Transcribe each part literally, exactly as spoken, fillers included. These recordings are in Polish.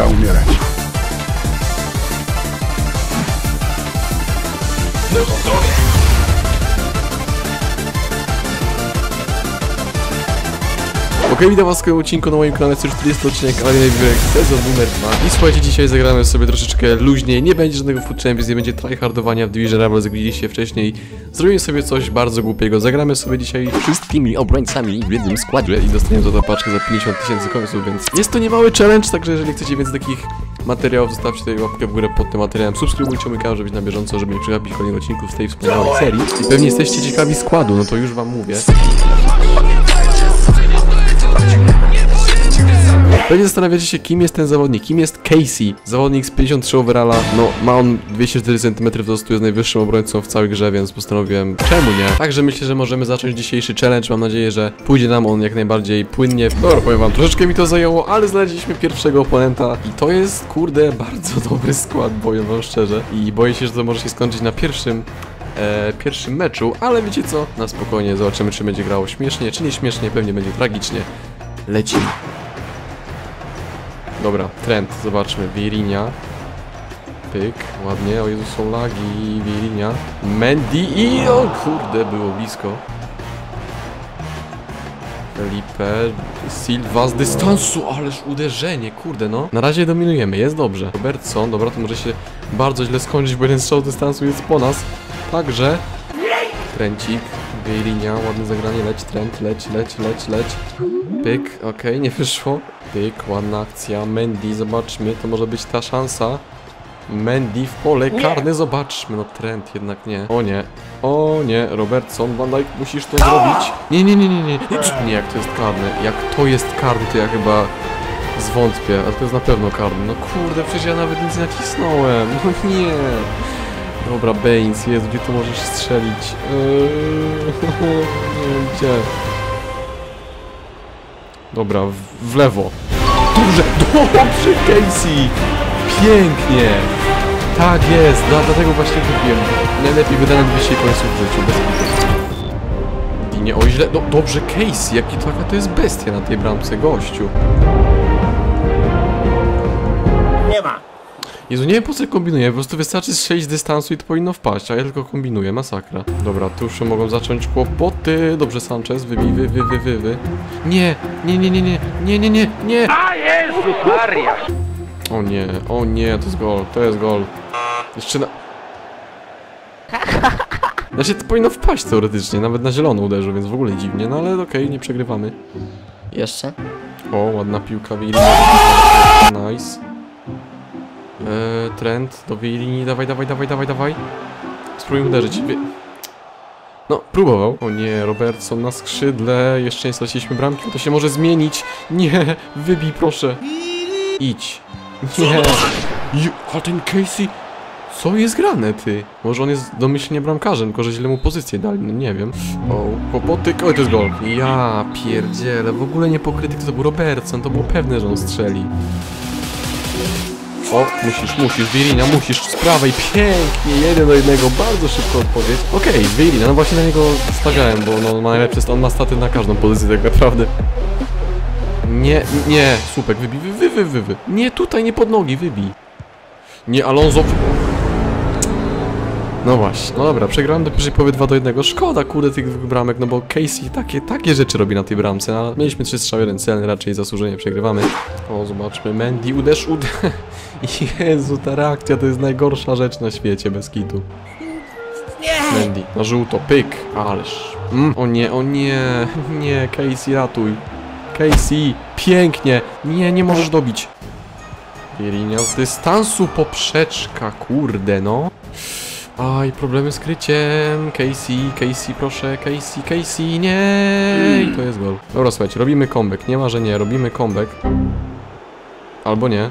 umierać. Okej, okay, witam was w kolejnym odcinku na moim kanale, sto czterdziesty odcinek Arena Igrek, sezon numer dwa. I słuchajcie, dzisiaj zagramy sobie troszeczkę luźniej, nie będzie żadnego Food Champions, nie będzie tryhardowania w Division Rivals, jak widzieliście wcześniej. Zrobimy sobie coś bardzo głupiego, zagramy sobie dzisiaj wszystkimi obrońcami w jednym składzie i dostaniemy za to paczkę za pięćdziesiąt tysięcy końców, więc jest to niemały challenge, także jeżeli chcecie więcej takich materiałów, zostawcie tutaj łapkę w górę pod tym materiałem, subskrybujcie mój kanał, żeby być na bieżąco, żeby nie przegapić kolejnych odcinków z tej wspaniałej serii. I pewnie jesteście ciekawi składu, no to już wam mówię. Pewnie zastanawiacie się, kim jest ten zawodnik, kim jest Casey. Zawodnik z pięćdziesiąt trzy overalla, no ma on dwieście cztery centymetry wzrostu, jest najwyższym obrońcą w całej grze, więc postanowiłem, czemu nie? Także myślę, że możemy zacząć dzisiejszy challenge, mam nadzieję, że pójdzie nam on jak najbardziej płynnie. Dobra, powiem wam, troszeczkę mi to zajęło, ale znaleźliśmy pierwszego oponenta i to jest, kurde, bardzo dobry skład, powiem wam szczerze. I boję się, że to może się skończyć na pierwszym E, pierwszym meczu, ale wiecie co? Na spokojnie, zobaczymy, czy będzie grało śmiesznie, czy nie śmiesznie, pewnie będzie tragicznie. Lecimy. Dobra, trend, zobaczmy, Vieirinha. Pyk, ładnie, o Jezu, są lagi, Vieirinha. Mendy i o kurde, było blisko. Felipe, Silva z dystansu, ależ uderzenie, kurde no. Na razie dominujemy, jest dobrze. Robertson, dobra, to może się bardzo źle skończyć, bo jeden strzał z dystansu jest po nas. Także Trencik, Vieirinha, ładne zagranie, leć, trend, leć, leć, leć, leć. Pyk, okej, okay, nie wyszło. Pyk, ładna akcja, Mendy, zobaczmy, to może być ta szansa. Mendy w pole karne, zobaczmy, no trend jednak nie. O nie, o nie, Robertson, Van Dijk, musisz to zrobić. Nie, nie, nie, nie, nie, nie, jak to jest karne, jak to jest karne, to ja chyba zwątpię, ale to jest na pewno karne. No kurde, przecież ja nawet nic nie nacisnąłem, no nie. Dobra, Baines, jest, gdzie tu możesz strzelić? Eee, nie wiem gdzie. Dobra, w, w lewo. Dobrze, dobrze, Casey! Pięknie! Tak jest, no, dlatego właśnie kupiłem. Najlepiej wydane dwieście końców w życiu, bez kitu. I nie, o źle, no, dobrze, Casey, jaki to, jaka to jest bestia na tej bramce, gościu. Nie ma. Jezu, nie wiem po co kombinuję, po prostu wystarczy strzelić z dystansu i to powinno wpaść, a ja tylko kombinuję, masakra. Dobra, tu już mogą zacząć kłopoty. Dobrze, Sanchez, wybij, wy, wy, wy, wy, wy. Nie, nie, nie, nie, nie, nie, nie, nie, nie. A Jezus Maria! O nie, o nie, to jest gol, to jest gol. Jeszcze na... Znaczy, to powinno wpaść teoretycznie, nawet na zielono uderzył, więc w ogóle dziwnie, no ale okej, okay, nie przegrywamy. Jeszcze? O, ładna piłka, Vieirinha. Nice. Eee, trend do Vieirinhi, dawaj, dawaj, dawaj, dawaj, dawaj. Spróbujmy uderzyć. Wie... No, próbował. O nie, Robertson na skrzydle. Jeszcze nie straciliśmy bramki, to się może zmienić. Nie, wybij proszę. Idź. Nie. Ale ten Casey... Co jest grane, ty? Może on jest domyślnie bramkarzem, tylko że źle mu pozycję dali, no nie wiem. O, kłopoty, oj, to jest gol. Ja pierdzielę, w ogóle nie pokryty, to był Robertson, to było pewne, że on strzeli. O, musisz, musisz, Vieirinha, musisz z prawej, pięknie, jeden do jednego, bardzo szybko odpowiedź. Okej, okay, Vieirinha, no właśnie na niego stawiałem, bo no, ma najlepsze, on ma staty na każdą pozycję tak naprawdę. Nie, nie, słupek, wybij, wy, wy, wy, wy. Nie, tutaj, nie pod nogi, wybij. Nie, Alonso. No właśnie, no dobra, przegrałem do pierwszej połowy dwa do jednego. Szkoda, kurde, tych dwóch bramek, no bo Casey takie, takie rzeczy robi na tej bramce, ale mieliśmy trzy strzały, jeden celny, raczej zasłużenie przegrywamy. O, zobaczmy, Mendy, uderz, uderz. Jezu, ta reakcja to jest najgorsza rzecz na świecie, bez kitu. Mendy, na żółto, pyk, ależ. Mm. O nie, o nie, nie, Casey, ratuj. Casey, pięknie, nie, nie możesz dobić. Vieirinha z dystansu, poprzeczka, kurde, no. Aj, problemy z kryciem. Casey, Casey, proszę, Casey, Casey, nie. I to jest gol. Dobra, słuchajcie, robimy comeback. Nie ma, że nie, robimy comeback. Albo nie.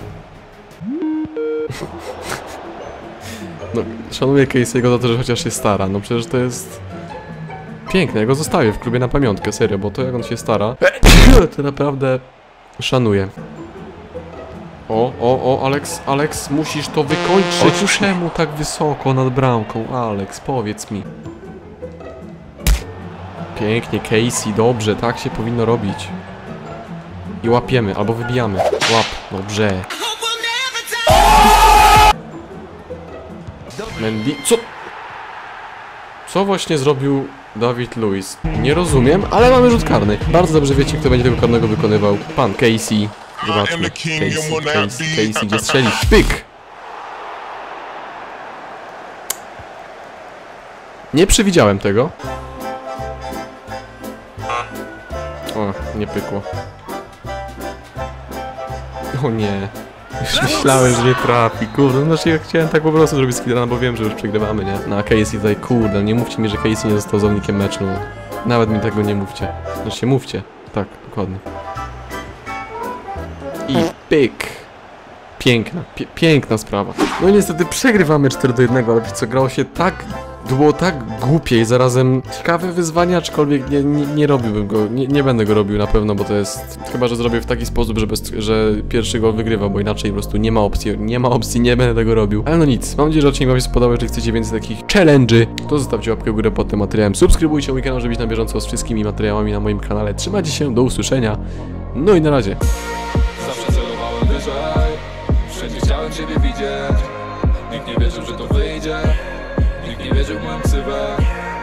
No, szanuję Casey'ego za to, że chociaż się stara. No przecież to jest piękne. Ja go zostawię w klubie na pamiątkę, serio, bo to jak on się stara, to naprawdę szanuję. O, o, o, Alex, Alex, musisz to wykończyć. O, czemu tak wysoko nad bramką? Alex, powiedz mi. Pięknie, Casey, dobrze, tak się powinno robić. I łapiemy, albo wybijamy. Łap, dobrze. Mendy... Co? Co właśnie zrobił Dawid Luiz? Nie rozumiem, ale mamy rzut karny. Bardzo dobrze wiecie, kto będzie tego karnego wykonywał. Pan Casey. Zobaczmy. Casey, Casey, Casey, gdzie strzeli? Pyk! Nie przewidziałem tego. O, nie pykło. O nie. Już myślałem, że nie trafi, kurde, znaczy ja chciałem tak po prostu zrobić skillrun, bo wiem, że już przegrywamy, nie? Na Casey tutaj, kurde, nie mówcie mi, że Casey nie został zawodnikiem meczu. Nawet mi tego nie mówcie. Znaczy mówcie. Tak, dokładnie. I pyk. Piękna, pie piękna sprawa. No i niestety przegrywamy cztery do jednego, ale co, grało się tak... To było tak głupie i zarazem ciekawe wyzwanie, aczkolwiek nie, nie, nie robiłbym go, nie, nie będę go robił na pewno, bo to jest... Chyba że zrobię w taki sposób, że, bez, że pierwszy gol wygrywa, bo inaczej po prostu nie ma opcji, nie ma opcji, nie będę tego robił. Ale no nic, mam nadzieję, że odcinek wam się spodobał, jeżeli chcecie więcej takich challenge'y, to zostawcie łapkę w górę pod tym materiałem, subskrybujcie mój kanał, żeby być na bieżąco z wszystkimi materiałami na moim kanale, trzymajcie się, do usłyszenia, no i na razie. Zawsze celowałem wyżej, wszędzie chciałem ciebie widzieć. Nikt nie wierzył, że to wyjdzie, nikt nie wierzył w moją ksywę.